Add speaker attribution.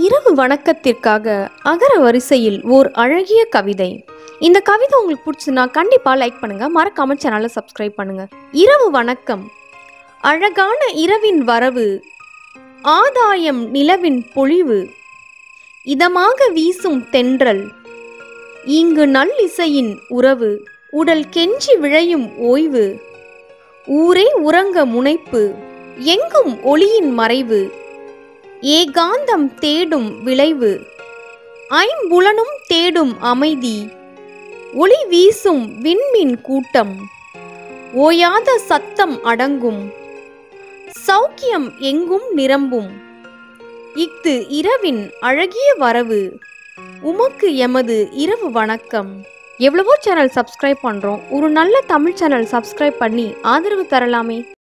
Speaker 1: இரவு வணக்கத்திற்காக அகர வரிசையில் ஓர் அழகிய கவிதை. இந்த கவிதை உங்களுக்கு பிடிச்சுன்னா கண்டிப்பா லைக் பண்ணுங்க, மறக்காம சேனலை சப்ஸ்கிரைப் பண்ணுங்க. இரவு வணக்கம். அழகான இரவின் வரவு, ஆதாயம் நிலவின் பொழிவு, இதமாக வீசும் தென்றல், இங்கு நல்லிசையின் உறவு, உடல் கெஞ்சி விழையும் ஓய்வு, ஊரே உறங்க முனைப்பு, எங்கும் ஒளியின் மறைவு, ஏகாந்தம் தேடும் விளைவு, ஐம்புலனும் தேடும் அமைதி, ஒளி வீசும் விண்மீன் கூட்டம், ஓயாத சத்தம் அடங்கும், சௌக்கியம் எங்கும் நிரம்பும், இஃது இரவின் அழகிய வரவு, உமக்கு எமது இரவு வணக்கம். எவ்வளவோ சேனல் சப்ஸ்கிரைப் பண்றோம், ஒரு நல்ல தமிழ் சேனல் சப்ஸ்கிரைப் பண்ணி ஆதரவு தரலாமே.